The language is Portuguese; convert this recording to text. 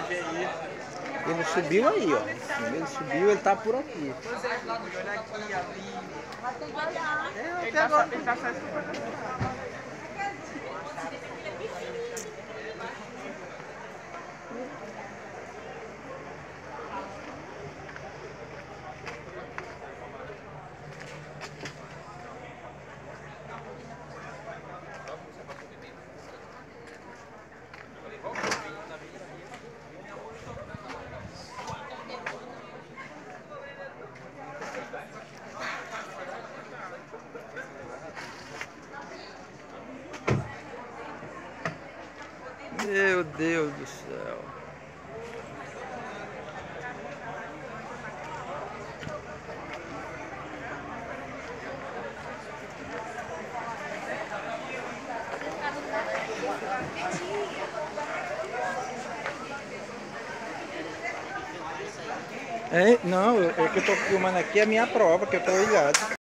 Ele subiu aí, ó. Ele subiu, ele tá por aqui. Ele tá só Meu Deus do céu. Não, é que eu tô filmando aqui a minha prova, que eu tô ilhado.